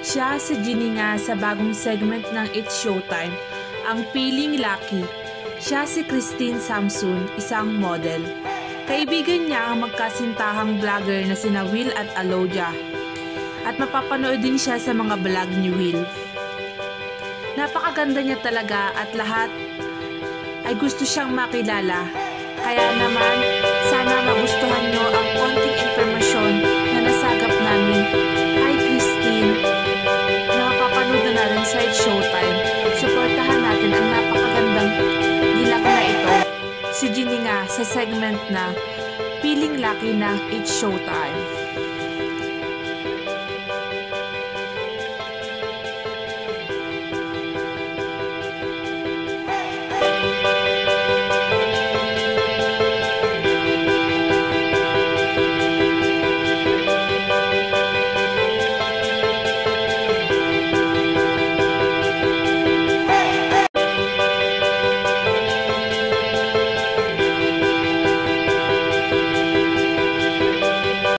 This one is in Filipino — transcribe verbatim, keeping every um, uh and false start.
Siya si Genie nga sa bagong segment ng It's Showtime, ang Feeling Lucky. Siya si Christine Samson, isang model. Kaibigan niya ang magkasintahang vlogger na sina Will at Alodia. At mapapanood din siya sa mga vlog ni Will. Napakaganda niya talaga at lahat ay gusto siyang makilala. Kaya naman, sana magustuhan nyo ang konting informasyon na nasagap namin kay Christine na mapapanood na natin sa It's Showtime. Suportahan natin ang napakagandang dilak na ito. Si Genie nga sa segment na Feeling Lucky ng It's Showtime.